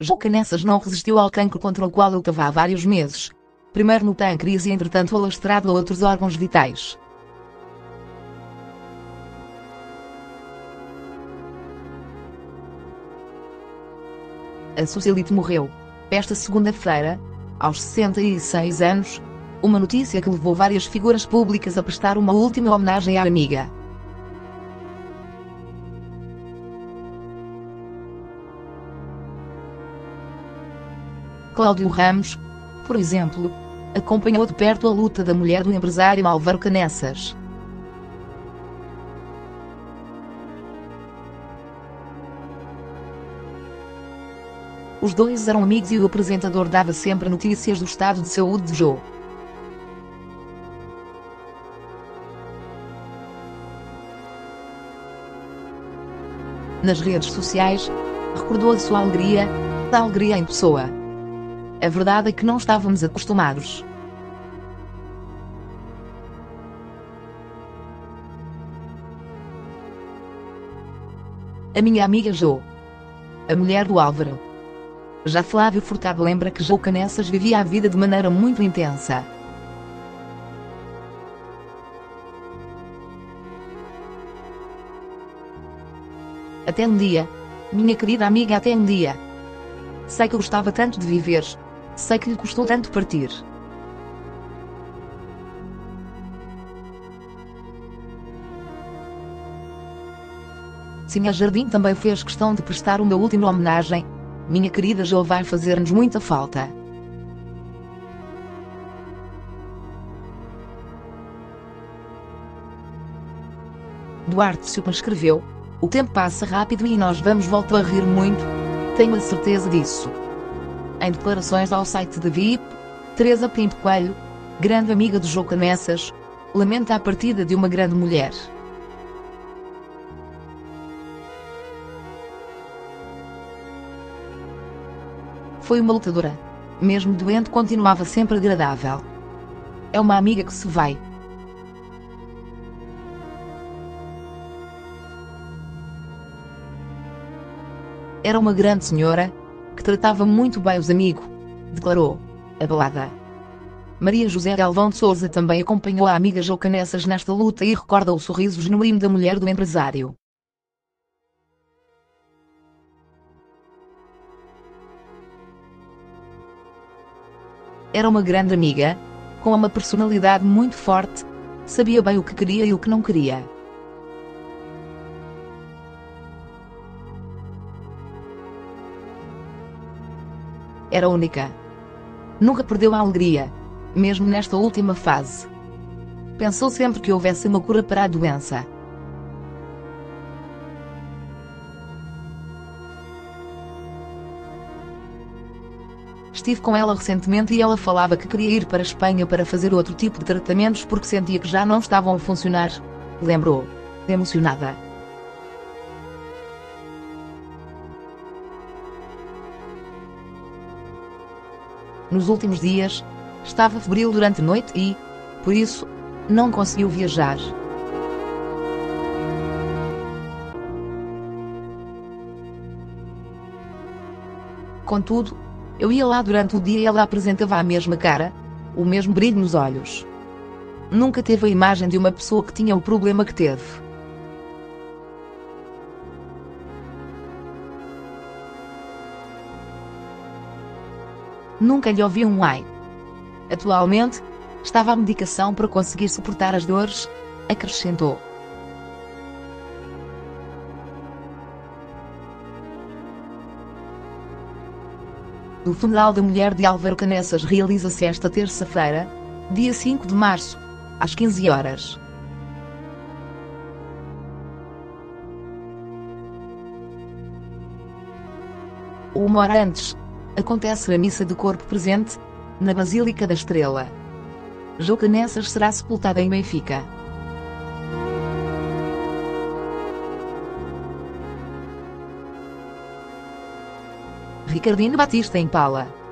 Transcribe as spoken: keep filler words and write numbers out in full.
João Canessas não resistiu ao cancro contra o qual lutava há vários meses. Primeiro no pâncreas e entretanto alastrado a outros órgãos vitais. A socialite morreu, esta segunda-feira, aos sessenta e seis anos, uma notícia que levou várias figuras públicas a prestar uma última homenagem à amiga. Cláudio Ramos, por exemplo, acompanhou de perto a luta da mulher do empresário Álvaro Canessas. Os dois eram amigos e o apresentador dava sempre notícias do estado de saúde de Jo. Nas redes sociais, recordou a sua alegria, a alegria em pessoa. A verdade é que não estávamos acostumados. A minha amiga Jo, a mulher do Álvaro. Já Flávio Furtado lembra que João Canessas vivia a vida de maneira muito intensa. Até um dia, minha querida amiga, até um dia. Sei que gostava tanto de viver, sei que lhe custou tanto partir. Sinha Jardim também fez questão de prestar uma última homenagem. Minha querida Jo vai fazer-nos muita falta. Duarte Silva escreveu: o tempo passa rápido e nós vamos voltar a rir muito. Tenho a certeza disso. Em declarações ao site da V I P, Teresa Pinto Coelho, grande amiga de João Canessas, lamenta a partida de uma grande mulher. Foi uma lutadora. Mesmo doente, continuava sempre agradável. É uma amiga que se vai. Era uma grande senhora, que tratava muito bem os amigos, declarou, abalada. Maria José Galvão de Souza também acompanhou a amiga Jo Canessas nesta luta e recorda o sorriso genuíno da mulher do empresário. Era uma grande amiga, com uma personalidade muito forte, sabia bem o que queria e o que não queria. Era única. Nunca perdeu a alegria, mesmo nesta última fase. Pensou sempre que houvesse uma cura para a doença. Estive com ela recentemente e ela falava que queria ir para a Espanha para fazer outro tipo de tratamentos porque sentia que já não estavam a funcionar, lembrou, emocionada. Nos últimos dias, estava febril durante a noite e, por isso, não conseguiu viajar. Contudo, eu ia lá durante o dia e ela apresentava a mesma cara, o mesmo brilho nos olhos. Nunca teve a imagem de uma pessoa que tinha o problema que teve. Nunca lhe ouvi um ai. Atualmente, estava à medicação para conseguir suportar as dores, acrescentou. O funeral da mulher de Álvaro Canessas realiza-se esta terça-feira, dia cinco de março, às quinze horas. Uma hora antes, acontece a missa de corpo presente, na Basílica da Estrela. João Canessas será sepultado em Benfica. Ricardinho Batista Impala.